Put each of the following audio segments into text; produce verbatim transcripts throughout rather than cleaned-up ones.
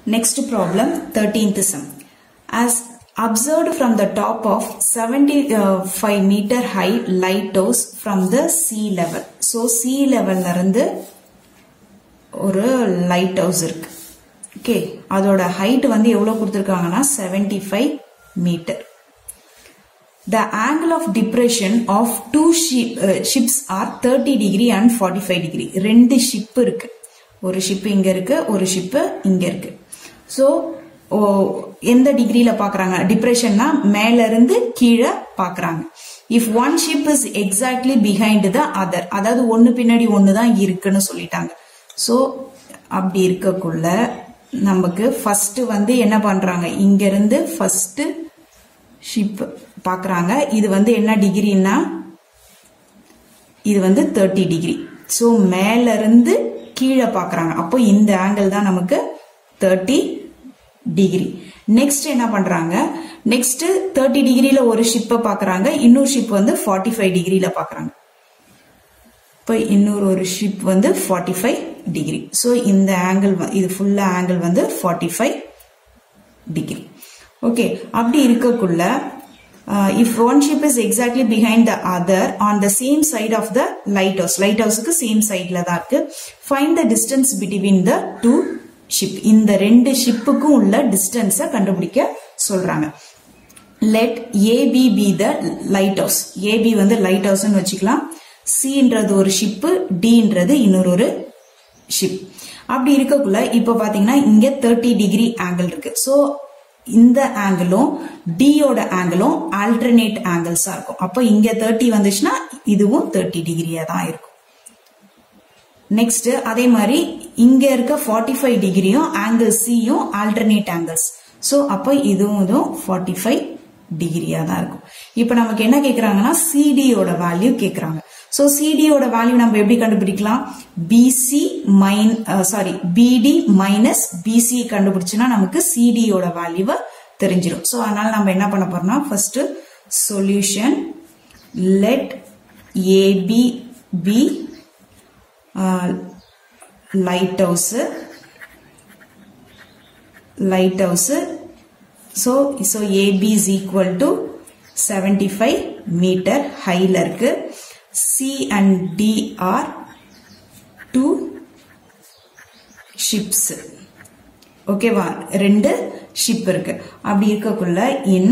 Next problem, thirteenth sum. As observed from the top of seventy-five meter high lighthouse from the sea level. So sea level லருந்து ஒரு lighthouse இருக்கு. Okay, அதோட height வந்து எவ்வளவு கொடுத்திருக்காங்கன்னா seventy-five meter. The angle of depression of two ship, uh, ships are thirty degree and forty-five degree. ரெண்டு ship இருக்கு. ஒரு ship இங்க இருக்கு, ஒரு ship இங்க இருக்கு. So எந்த டிகிரில பாக்குறாங்க? டிப்ரெஷன்னா மேல இருந்து கீழே பாக்குறாங்க. If one ship is exactly behind the other, அதாவது ஒன்னு பின்னாடி ஒன்னு தான் இருக்குன்னு சொல்லிட்டாங்க. So அப்படி இருக்கக்குள்ள நமக்கு ஃபர்ஸ்ட் வந்து என்ன பண்றாங்க? இங்க இருந்து ஃபர்ஸ்ட் ஷிப் பாக்குறாங்க. இது வந்து என்ன டிகிரின்னா இது வந்து thirty டிகிரி. சோ மேல இருந்து கீழே பாக்குறாங்க. அப்போ இந்த ஆங்கிள் தான் நமக்கு thirty டிகிரி. நெக்ஸ்ட் என்ன பண்றாங்க? நெக்ஸ்ட் thirty டிகிரில ஒரு ஷிப்பை பாக்குறாங்க, இன்னொரு ஷிப் வந்து forty-five டிகிரில பாக்குறாங்க. இப்போ இன்னொரு ஒரு ஷிப் வந்து forty-five டிகிரி. சோ இந்த ஆங்கிள் இது ஃபுல்லா ஆங்கிள் வந்து forty-five டிகிரி. ஓகே, அப்படி இருக்கக்குள்ள uh, if one ship is exactly behind the other on the same side of the lighthouse, lighthouse-க்கு same sideல தான் இருக்கு. Find the distance between the two ship. இந்த ரெண்டு ஷிப்புக்கும் உள்ள டிஸ்டன்ஸை கண்டுபிடிக்க சொல்றாங்க. Let A B be the lighthouse. A B வந்து lighthouse ன்னு வச்சுக்கலாம். Cன்றது ஒரு ஷிப், Dன்றது இன்னொரு ஒரு ஷிப். அப்படி இருக்கக்குள்ள இப்ப பாத்தீங்கன்னா இங்க thirty டிகிரி ஆங்கிள் இருக்கு. சோ இந்த ஆங்கிளும் டியோட ஆங்கிளும் ஆல்டர்னேட் ஆங்கிள்ஸா இருக்கும். அப்ப இங்க thirty வந்துச்சுன்னா இதுவும் thirty டிகிரியா தான் இருக்கும். நெக்ஸ்ட் அதே மாதிரி இங்க இருக்க forty-five டிகிரியும் ஆங்கிள் சியும் ஆல்டர்னேட் ஆங்கிள்ஸ். சோ அப்ப இதுவும் forty-five டிகிரியா தான் இருக்கும். இப்ப நமக்கு என்ன கேக்குறாங்கன்னா சிடியோட வேல்யூ கேக்குறாங்க. சோ சிடியோட வேல்யூ நம்ம எப்படி கண்டுபிடிக்கலாம்? P C mine sorry P D minus P C கண்டுபிடிச்சுன்னா நமக்கு சிடியோட வேல்யூவை தெரிஞ்சிடும். சோ அதனால நம்ம என்ன பண்ண போறோம்னா first solution let A B B lighthouse lighthouse so so A B is equal to seventy-five meter high ல இருக்கு. C and D are two ships. ஓகேவா? ரெண்டு ஷிப் இருக்கு. அப்படி இருக்கக்குள்ள in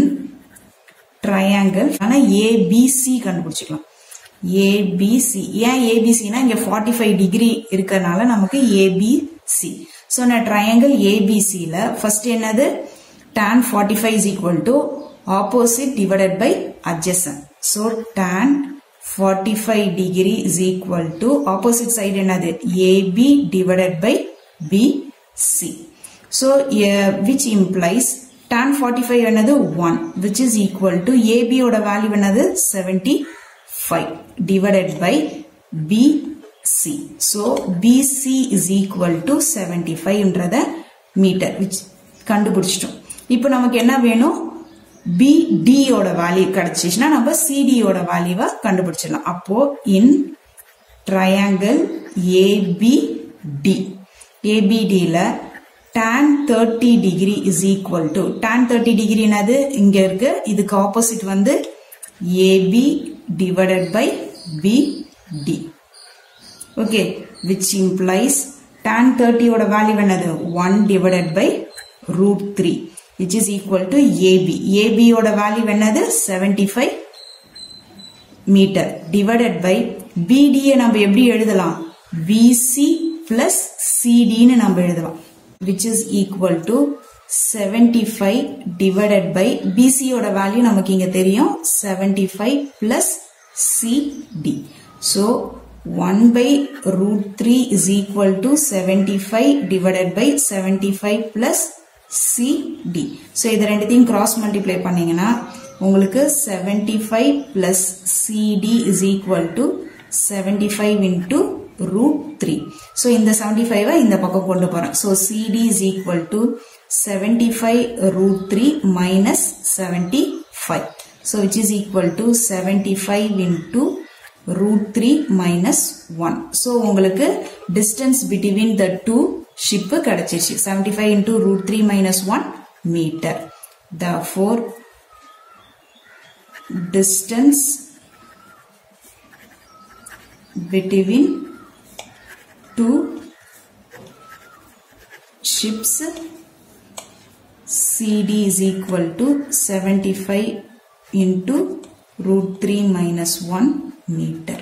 triangle ஆனா A B C கண்டுபிடிச்சுக்கலாம். A B C. ஏன் A B C னா இங்க forty-five டிகிரி இருக்கறனால நமக்கு A B C. சோ நான் ட்ரையாங்கிள் A B C ல ஃபர்ஸ்ட் என்னது? tan forty-five is equal to opposite divided by adjacent. So tan forty-five degree is equal to opposite side என்னது? A B divided by B C. So uh, which implies tan forty-five என்னது? one, which is equal to A B ஓட value என்னது? seventy-five divided by B C. So B C is equal to seventy-five ன்றத meter which கண்டுபிடிச்சிட்டோம். இப்போ நமக்கு என்ன வேணும்? B D ஓட வேல்யூ கிடைச்சிச்சுனா நம்ம C D ஓட வேல்யூவை கண்டுபிடிச்சிடலாம். அப்போ in triangle A B D A B D ல tan thirty degree is equal to tan thirty degree என்னது? இங்க இருக்கு. இதுக்கு ஆப்போசிட் வந்து A B divided by B D. Okay, which implies tan thirty ஓட வேல்யூ என்னது? one divided by root three, which is equal to A B. A B ஓட value என்னது? seventy-five meter divided by B D நம்ம எப்படி எழுதலாம்? B C plus C D ன்னு நம்ம எழுதலாம், which is equal to seventy-five divided by B C ஓட value நமக்கு இங்க தெரியும் seventy-five plus C D. So one by root three is equal to seventy-five divided by seventy-five plus C D. So இத ரெண்டுத்தையும் cross multiply பண்ணீங்கன்னா உங்களுக்கு seventy-five plus C D is equal to seventy-five into root three. So இந்த seventy-five இந்த பக்கம் கொண்டு போறோம். So C D is equal to seventy-five root three minus seventy-five. So which is equal to seventy-five into root three minus one. So உங்களுக்கு distance between the two ship கிடைச்சிருச்சு. seventy-five into root three minus one meter. Therefore, distance between two ships C D is equal to seventy-five into root three minus one meter.